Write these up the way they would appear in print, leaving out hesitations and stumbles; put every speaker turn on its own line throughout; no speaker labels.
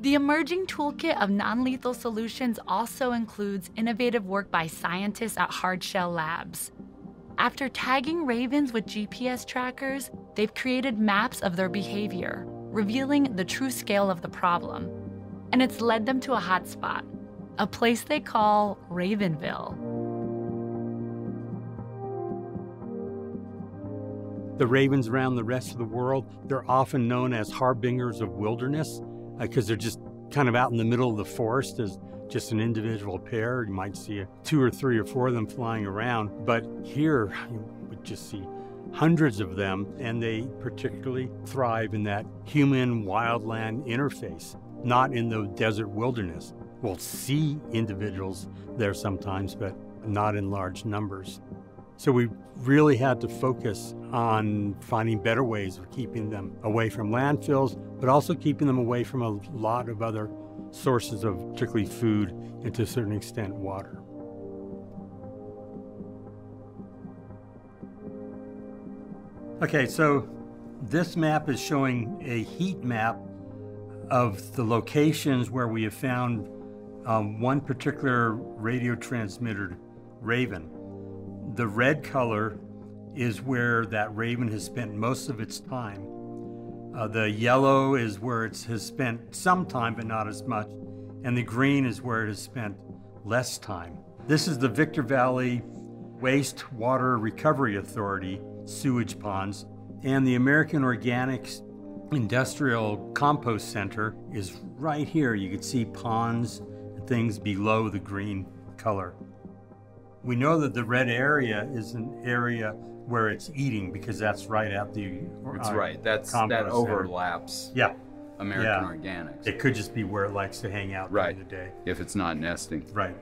The emerging toolkit of non-lethal solutions also includes innovative work by scientists at Hardshell Labs. After tagging ravens with GPS trackers, they've created maps of their behavior, revealing the true scale of the problem. And it's led them to a hotspot, a place they call Ravenville.
The ravens around the rest of the world, they're often known as harbingers of wilderness because they're just kind of out in the middle of the forest as just an individual pair. You might see 2 or 3 or 4 of them flying around, but here you would just see hundreds of them, and they particularly thrive in that human-wildland interface, not in the desert wilderness. We'll see individuals there sometimes, but not in large numbers. So we really had to focus on finding better ways of keeping them away from landfills, but also keeping them away from a lot of other sources of particularly food and to a certain extent water. Okay, so this map is showing a heat map of the locations where we have found one particular radio transmitted raven. The red color is where that raven has spent most of its time. The yellow is where it has spent some time, but not as much. And the green is where it has spent less time. This is the Victor Valley Wastewater Recovery Authority sewage ponds. And the American Organics Industrial Compost Center is right here. You can see ponds and things below the green color. We know that the red area is an area where it's eating because that's right at the
It's right. That overlaps.
Yeah.
American Organics.
It could just be where it likes to hang out during the day.
If it's not nesting.
Right.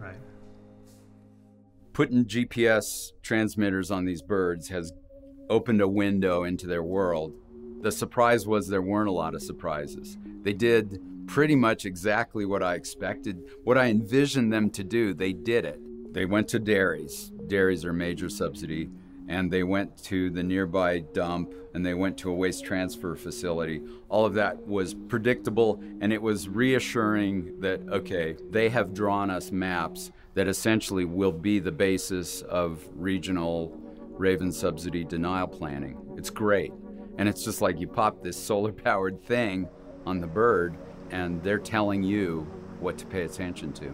Putting GPS transmitters on these birds has opened a window into their world. The surprise was there weren't a lot of surprises. They did pretty much exactly what I expected, what I envisioned them to do. They did it. They went to dairies. Dairies are a major subsidy. And they went to the nearby dump, and they went to a waste transfer facility. All of that was predictable, and it was reassuring that, okay, they have drawn us maps that essentially will be the basis of regional raven subsidy denial planning. It's great. And it's just like you pop this solar-powered thing on the bird, and they're telling you what to pay attention to.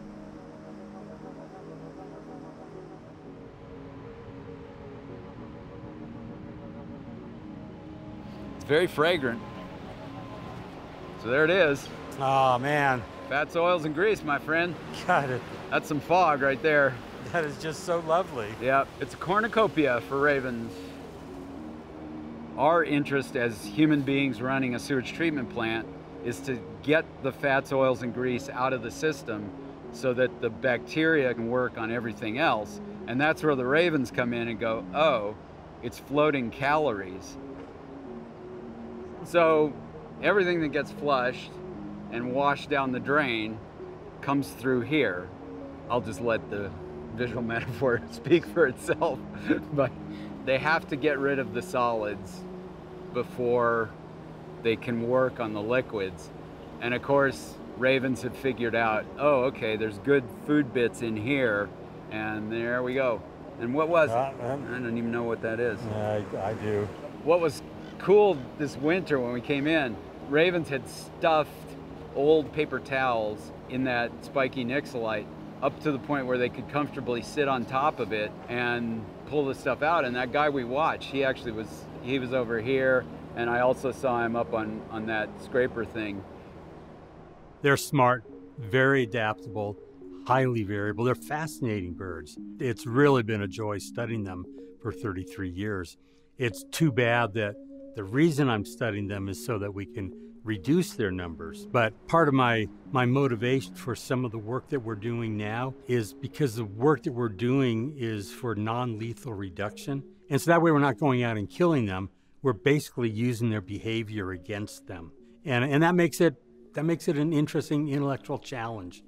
It's very fragrant. So there it is.
Oh, man.
Fats, oils, and grease, my friend.
Got it.
That's some fog right there.
That is just so lovely.
Yeah, it's a cornucopia for ravens. Our interest as human beings running a sewage treatment plant is to get the fats, oils, and grease out of the system so that the bacteria can work on everything else. And that's where the ravens come in and go, oh, it's floating calories. So everything that gets flushed and washed down the drain comes through here. I'll just let the visual metaphor speak for itself. But they have to get rid of the solids before they can work on the liquids. And of course, ravens have figured out, oh, okay, there's good food bits in here, and there we go. And what was it? I don't even know what that is.
I do.
What was cool this winter when we came in, ravens had stuffed old paper towels in that spiky nixolite up to the point where they could comfortably sit on top of it and pull the stuff out. And that guy we watched, he was over here, and I also saw him up on that scraper thing.
They're smart, very adaptable, highly variable. They're fascinating birds. It's really been a joy studying them for 33 years. It's too bad that the reason I'm studying them is so that we can reduce their numbers. But part of my motivation for some of the work that we're doing now is because the work that we're doing is for non-lethal reduction. And so that way we're not going out and killing them. We're basically using their behavior against them. And that makes it an interesting intellectual challenge.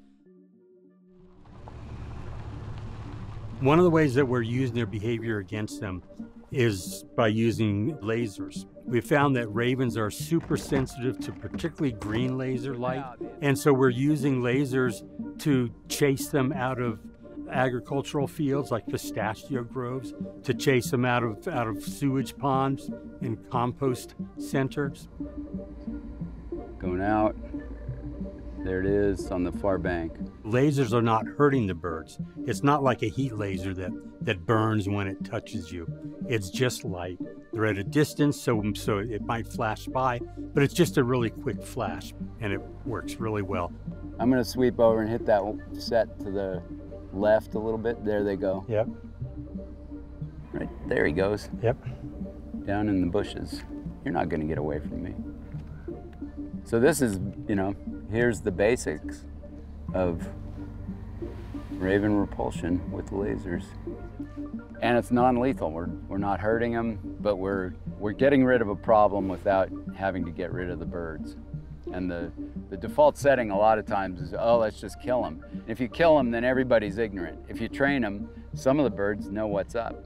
One of the ways that we're using their behavior against them is by using lasers. We found that ravens are super sensitive to particularly green laser light, and so we're using lasers to chase them out of agricultural fields like pistachio groves, to chase them out of sewage ponds and compost centers.
Going out. There it is on the far bank.
Lasers are not hurting the birds. It's not like a heat laser that burns when it touches you. It's just light. They're at a distance, so it might flash by, but it's just a really quick flash, and it works really well.
I'm gonna sweep over and hit that set to the left a little bit. There they go.
Yep.
Right, there he goes.
Yep.
Down in the bushes. You're not gonna get away from me. So this is, here's the basics of raven repulsion with lasers. And it's non-lethal. We're not hurting them, but we're getting rid of a problem without having to get rid of the birds. And the default setting a lot of times is, oh, let's just kill them. And if you kill them, then everybody's ignorant. If you train them, some of the birds know what's up.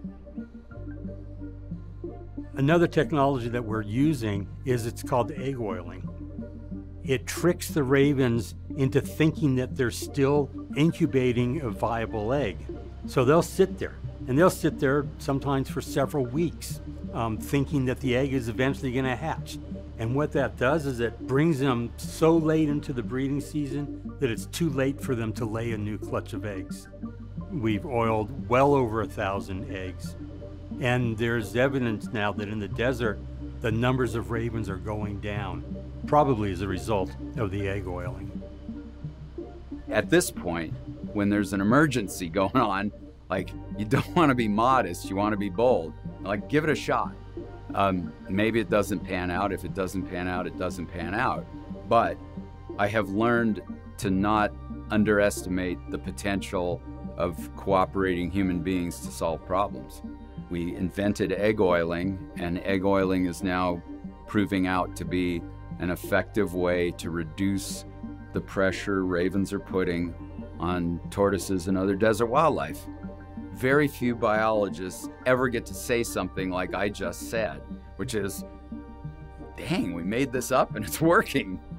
Another technology that we're using it's called egg oiling. It tricks the ravens into thinking that they're still incubating a viable egg. So they'll sit there, and they'll sit there sometimes for several weeks, thinking that the egg is eventually going to hatch. And what that does is it brings them so late into the breeding season that it's too late for them to lay a new clutch of eggs. We've oiled well over 1,000 eggs. And there's evidence now that in the desert, the numbers of ravens are going down, probably as a result of the egg oiling.
At this point, when there's an emergency going on, you don't want to be modest, you want to be bold. Give it a shot. Maybe it doesn't pan out. If it doesn't pan out, it doesn't pan out. But I have learned to not underestimate the potential of cooperating human beings to solve problems. We invented egg oiling, and egg oiling is now proving out to be an effective way to reduce the pressure ravens are putting on tortoises and other desert wildlife. Very few biologists ever get to say something like I just said, which is, dang, we made this up and it's working.